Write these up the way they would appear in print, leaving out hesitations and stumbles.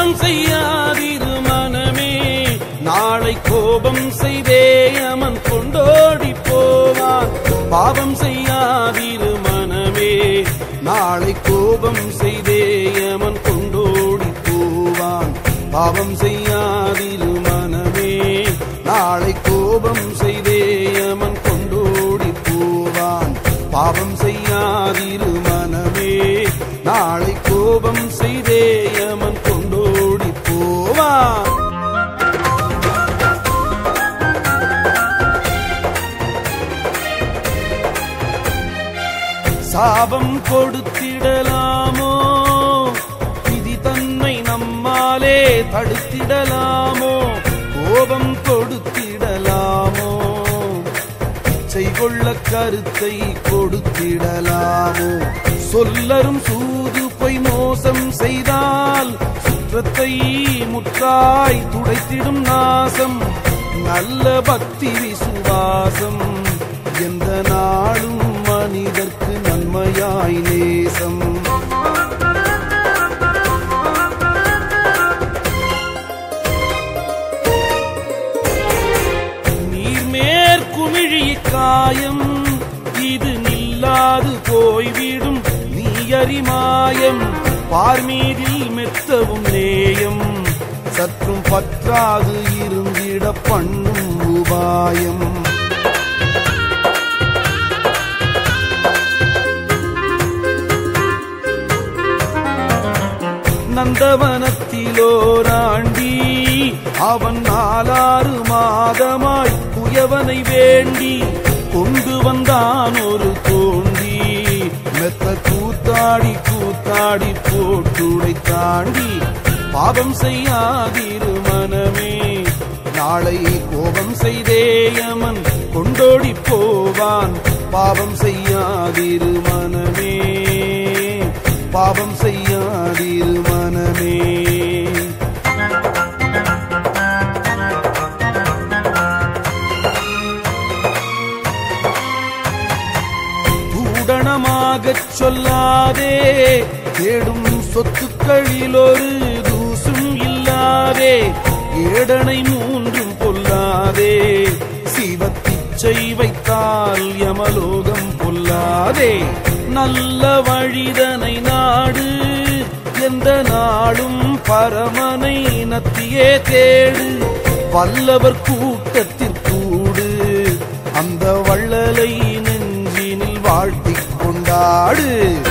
பாவம் செய்யாதிரு மனமே, நாளை கோபம் செய்தே அமன் கொண்டோடி போவான். பாவம் செய்யாதிரு மனமே, நாளை கோபம் செய்தே அமன் கொண்டோடி போவான். பாவம் செய்யாதிரு மனமே, நாளை கோபம் செய்தே அமன் கொண்டோடி போவான். பாவம் செய்யாதிரு மனமே, நாளை கோபம் செய்தே அமன் கொண்டோடி போவான். சாபம் கொடுத்திடலாமோ, விதி தன்னை நம்மாலே தடுத்திடலாமோ, கோபம் கொடுத்திடலாமோ, இச்சை கொள்ள கருத்தை கொடுத்திடலாமோ, சொல்லரும் சூது பொய் மோசம் செய்தால் சுற்றத்தை முற்றாய் துடைத்திடும் நாசம். நல்ல பக்தி விசுவாசம் எந்த நாளும் மனிதர்க்கு நன்மையாய் நேசம். நீர்மேற்குமிழி காயம் இது நில்லாது போய்விடும் நீயறிமாயம். பார்மீதில் மெத்தவும் நேயம் சற்றும் பற்றாது இருந்திட பண்ணும் உபாயம். நந்தவனத்திலோராண்டி அவன் 4 மாதமாய் குயவனை வேண்டி கொண்டு வந்தான் ஒரு தோண்டி. மெத்த கூத்தாடி கூத்தாடி போட்டுடை தாண்டி. பாவம் செய்யாதிரு மனமே, நாளை கோபம் செய்தே அமன் கொண்டோடி போவான். பாவம் செய்யாதிரு மனமே, பாவம் செய்யாதிரு மனமே. தூடணமாகச் சொல்லாதே, தேடும் சொத்துக்களில் ஒரு தூசும் இல்லாதே. ஏடனை 3 கொல்லாதே, சிவத்திச்சை வைத்தால் யமலோகம் கொல்லாதே. நல்ல வழிதனை நாடு எந்த நாளும் பரமனை நத்தியே தேடு. வல்லவர் கூட்டத்திற்கூடு அந்த வள்ளலை நெஞ்சினில் வாழ்த்திக் கொண்டாடு.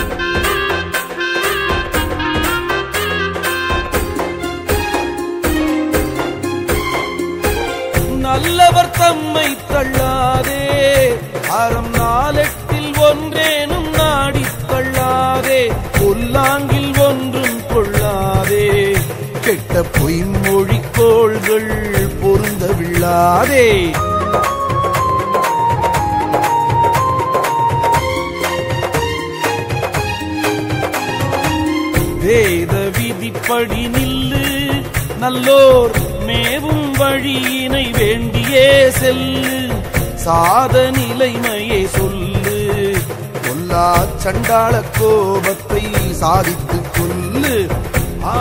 நல்லவர் தம்மை தள்ளாதே, அறம் 4 ஒன்றேனும் நாடித் தள்ளாதே. பொல்லாங்கில் ஒன்றும் கொள்ளாதே, கெட்ட பொய்மொழிக்கோள்கள் பொருந்தவில்லாதே. வேத விதிப்படி நில்லு, நல்லோர் மேவும் வழியினை வேண்டியே செல்லு. சாத நிலைமையை சொல்லு, கொல்லா சண்டாள கோபத்தை சாதித்துக் கொல்லு. ஆ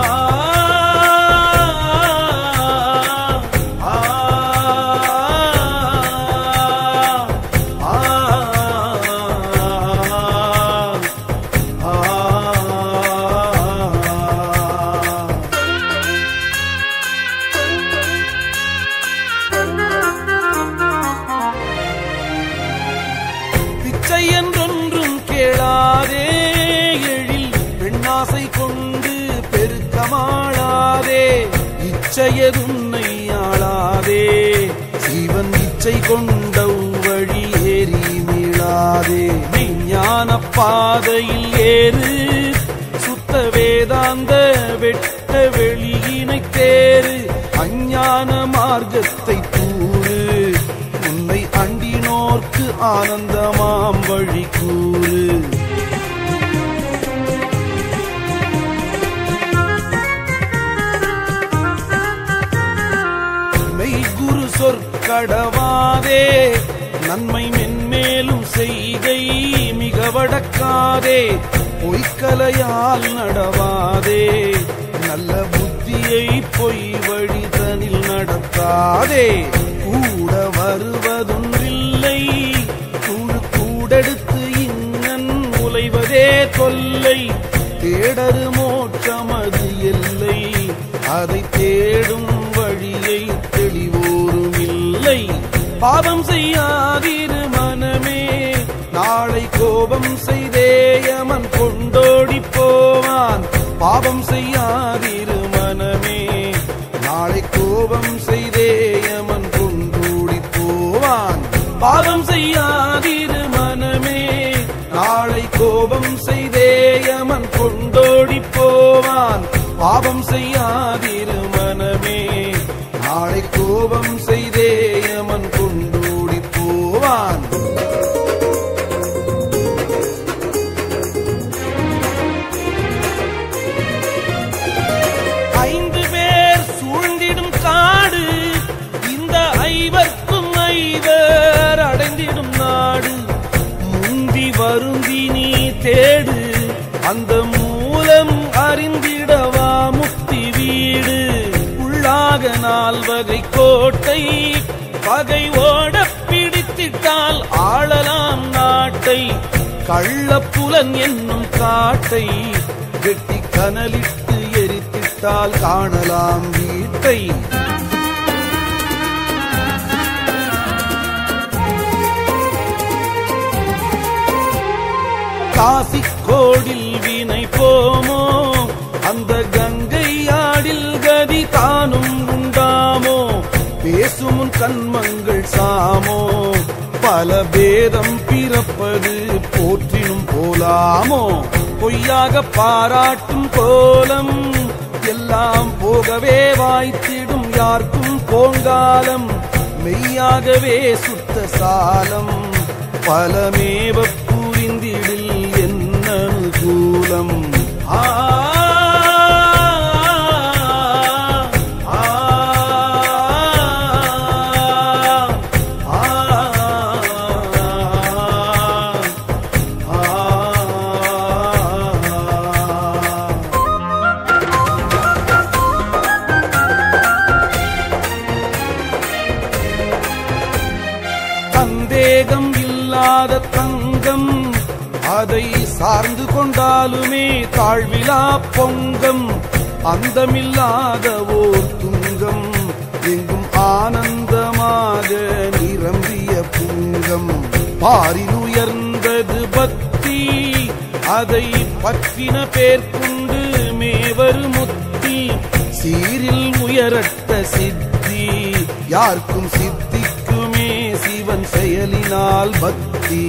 என்றொன்றும் கேளாதே, எழில் பெண்ணாசை கொண்டு பெருக்கமாளாதே. இச்சையதுன்னை ஆளாதே, சீவன் இச்சை கொண்ட வழி ஏறி மீளாதே. விஞ்ஞான பாதையில் ஏறு, சுத்த வேதாந்த வெட்ட வெளியினை தேறு. அஞ்ஞான மார்க்கத்தை கூறு, உன்னை அண்டினோர்க்கு ஆனந்தமாம் வழி கூறு. மெய்குரு சொற்கடவாதே, நன்மை மென்மேலும் செய்கை மிக வடக்காதே. பொய்க்கலையால் நடவாதே, நல்ல புத்திய செவிலியை பொய் வழி தனில் நடத்தாதே. கூட வருவதொன்றில்லை கூடெடுத்து இங்கன் உலைவதே தொல்லை. தேடரு மோட்சமது எல்லை அதை தேடும் வழியை தெளிவோரும் இல்லை. பாவம் செய்யாதிரு மனமே நாளை கோபம் செய்தேயமன் கொண்டோடி போவான். பாவம் செய்யாதிரு மனமே நாளை கோபம் செய்தேயமன் கொண்டோடி போவான். பாவம் செய்யாதிரு மனமே நாளை கோபம் செய்தேயமன் கொண்டோடி போவான். பாவம் செய்யாதிரு மனமே நாளை கோபம் செய்தேயமன் கொண்டோடி போவான். வருந்தி நீ தேடு அந்த மூலம் அறிந்திடவா முக்தி வீடு. உள்ளாக 4 வகை கோட்டை பகை ஓட பிடித்திட்டால் ஆளலாம் நாட்டை. கள்ளப்புலன் என்னும் காட்டை வெட்டி கனலிட்டு எரித்திட்டால் காணலாம் வீட்டை. காசிக்கோடில் வினை போமோ அந்த கங்கையாடில் கதி தானும் உண்டாமோ. பேசுமுன் கண்மங்கள் சாமோ பல பேதம் பிறப்பது போற்றினும் போலாமோ. பொய்யாக பாராட்டும் கோலம் எல்லாம் போகவே வாய்த்திடும் யாருக்கும் போங்காலம். மெய்யாகவே சுத்த சாலம் பலமேவ புரிந்திடில் என்ன அனுகூலம். சந்தேகம் இல்லாத தங்கம் அதை சார்ந்து கொண்டாலுமே தாழ்விலா பொங்கம். அந்தமில்லாத ஓர் துங்கம் எங்கும் ஆனந்தமாக நிரம்பிய புங்கம். பாரில் உயர்ந்தது பக்தி அதை பற்றின பேர்கொண்டு மேவரு முத்தி. சீரில் உயரட்ட சித்தி யாருக்கும் சித்திக்குமே சிவன் செயலினால் பக்தி.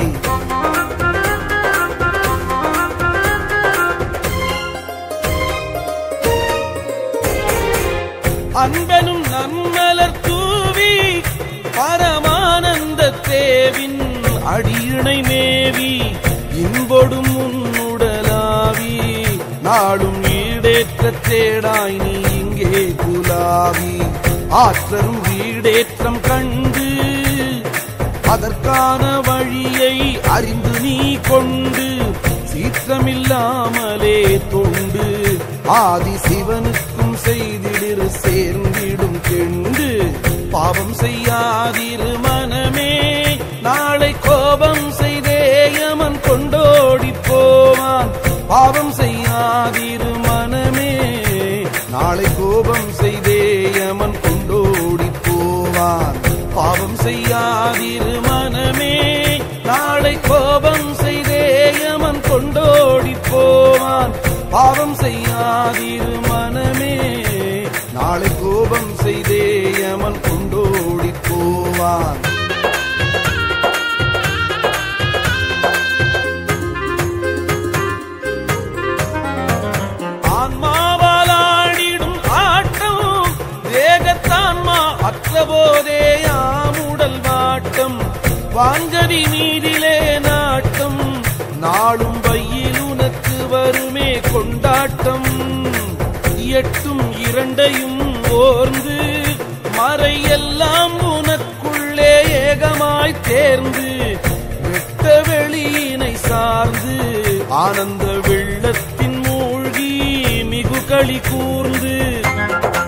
அன்பனும் நம்மலர் தூவி பரமானந்த தேவின் அடியிணை மேவி. இன்பொடும் உன்னுடலாவி நாடும் ஈடேற்ற தேடாய் நீ இங்கே குலாவி. ஆற்றரும் வீடேற்றம் கண்டு அதற்கான வழியை அறிந்து நீ கொண்டு. சீற்றமில்லாமலே தொண்டு ஆதி சிவனுக்கும் செய்திடிரு சேர்ந்திடும் கெண்டு. பாவம் செய்யாதிரு மனமே நாளை கோபம் செய்தேயமன் கொண்டோடி போவான். பாவம் செய்யாதிரு மனமே நாளை கோபம் செய்தேயமன் கொண்டோடி போவான். பாவம் செய்யாதிரு மனமே நாளை கோபம் செய்தேயமன் கொண்டோடி போவான். பாவம் செய்யாதிரு மனமே நாளை கோபம் செய்தேயமன் கொண்டோடி போவான். ஆன்மாவாலாடிடும் ஆட்டம் தேகத்தான்மா அற்றபோதே யாமுடல் வாட்டம். வாங்கதி நீதிலே நாட்டம் நாளும் வையில் உனக்கு வருமே கொண்டாட்டம். எட்டும் இரண்டையும் ஓர்ந்து மறையெல்லாம் உனக்குள்ளே ஏகமாய் தேர்ந்து. வெட்ட வெளியினை சார்ந்து ஆனந்த வெள்ளத்தின் மூழ்கி மிகு களி கூர்ந்து.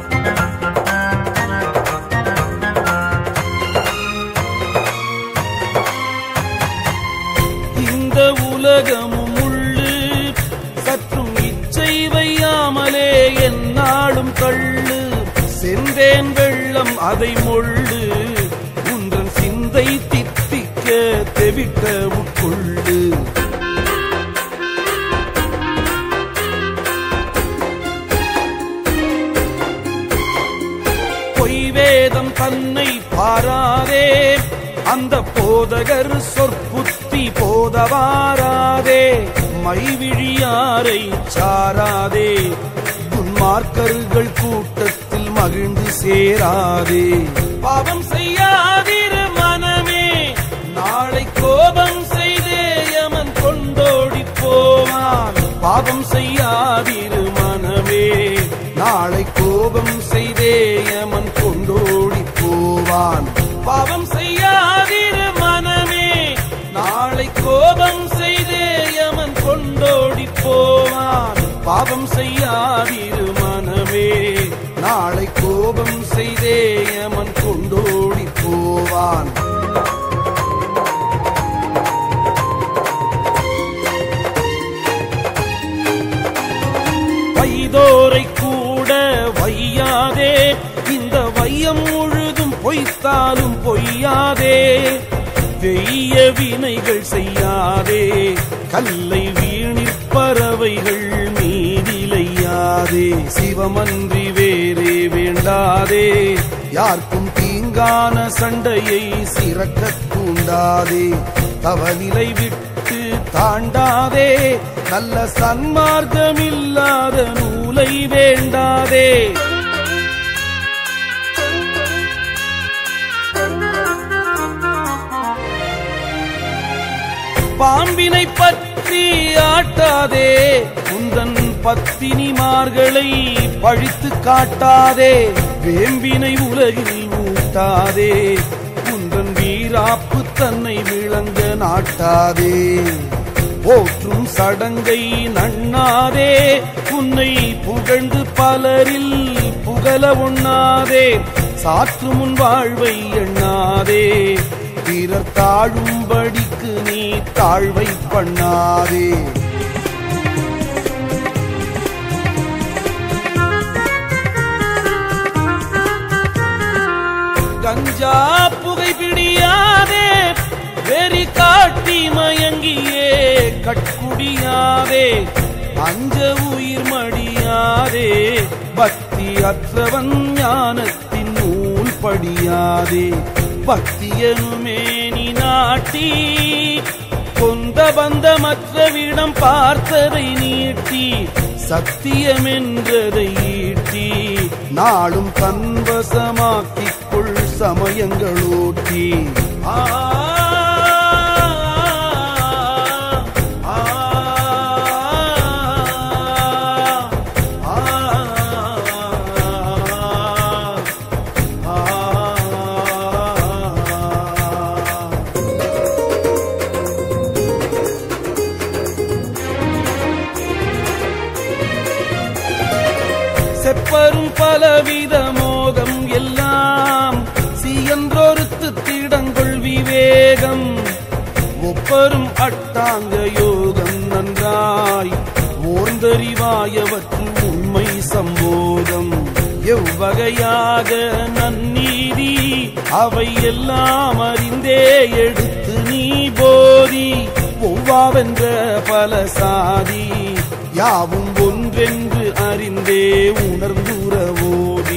இந்த உலகமும் உள்ளு சற்றும் இச்சை வையாமலே என்னாலும் தள்ளு செந்தேன் வெள்ளம் அதை மொள்ளு உன்றன் சிந்தை தித்திக்க தெவிட்ட உட்கொள்ளு வேதம் தன்னை பாராதே அந்த போதகர் சொற்புத்தி போதவாராதே மைவிழியாரை சாராதே துன்மார்க்கர்கள் கூட்டத்தில் மகிழ்ந்து சேராதே பாவம் செய்யாதிரு மனமே நாளை கோபம் செய்தே யமன் கொண்டோடி போவான் பாவம் செய்யாதிரு மனமே நாளை கோபம் செய்தே யமன் கொண்டோடி போவான் பாவம் செய்யாதிரு மனமே நாளை கோபம் செய்தே யமன் கொண்டோடி போவான் பாவம் செய்யாதிரு மனமே நாளை கோபம் செய்தே யமன் கொண்டோடி போவான் வைதோரை கூட வையாதே இந்த வையம் முழுதும் பொய்த்தாலும் பொய்யாதே வெய்ய வினைகள் செய்யாதே கல்லை வீணிற் பறவைகள் மீதிலையாதே சிவமன்றி வேறே வேண்டாதே யாருக்கும் தீங்கான சண்டையை சிறக்கத் தூண்டாதே தவநிலை விட்டு தாண்டாதே நல்ல சன்மார்க்கமில்லாத நூலை வேண்டாதே பாம்பினை பற்றி ஆட்டாதே உந்தன் பத்தினிமார்களை பழித்து காட்டாதே வேம்பினை உலகில் ஊட்டாதே உந்தன் வீராப்பு தன்னை விளங்க நாட்டாதே போற்றும் சடங்கை நண்ணாதே உன்னை புகழ்ந்து பலரில் புகழ உண்ணாதே சாற்று முன் வாழ்வை எண்ணாதே பிறர் தாழும்படிக்கு நீ தாழ்வை பண்ணாதே கஞ்சா புகை பிடியாதே வெறி காட்டி மயங்கியே கட்குடியாதே அஞ்ச உயிர் மடியாதே பக்தி அற்றவன் ஞானத்தின் நூல் படியாதே பக்தியனுமே நீ நாட்டி கொந்த பந்தமற்றவிடம் பார்த்ததை நீட்டி சத்தியமென்றதை ஈட்டி நாளும் தன்வசமாக்கிக் கொள் சமயங்களோட்டி செப்பரும் பலவித மோகம் எல்லாம் சீயன்றொருத்து திடங்கொள் விவேகம் ஒப்பரும் அட்டாங்க யோகம் நன்றாய் ஓர்ந்தறிவாயவற்று உண்மை சம்போதம் எவ்வகையாக நன்னீதி அவை எல்லாம் அறிந்தே எடுத்து நீ போதி ஒவ்வாவென்ற பல சாதி யாவும் ஒன்றென்று அறிந்தே உணர்ந்துறவோடி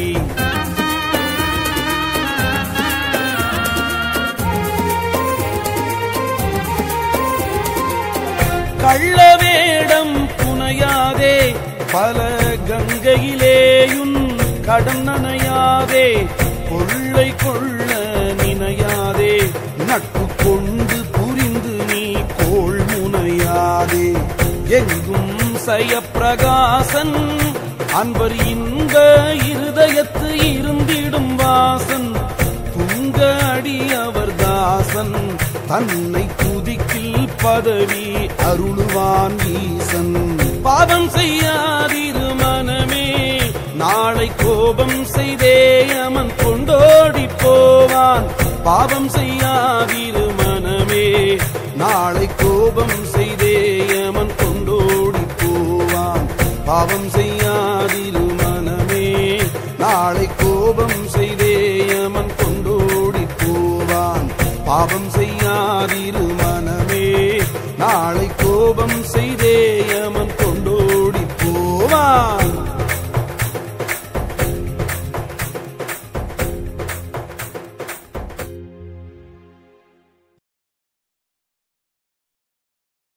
கள்ள வேடம் புனையாதே பல கங்கையிலேயுன் கடன் நனையாதே கொள்ளை கொள்ள நினையாதே நட்பு கொண்டு புரிந்து நீ கோள் முனையாதே எங்கும் சயப்பிரகாசன் அன்பர் இன்ப இருதயத்து இருந்திடும் வாசன் துங்க அடி அவர் தாசன் தன்னை துதிக்கில் பதவி அருளுவான் ஈசன் பாவம் செய்யாதிரு மனமே நாளை கோபம் செய்தே யமன் கொண்டோடி போவான் பாவம் செய்யாதிரு மனமே நாளை கோபம் செய்தே யமன் கொண்டோடி போவான். பாவம் செய்யாதிரு மனமே, நாளை கோபம் செய்தே யமன் கொண்டோடி போவான். பாவம் செய்யாதிரு மனமே, நாளை கோபம் செய்தே யமன் கொண்டோடி போவான்.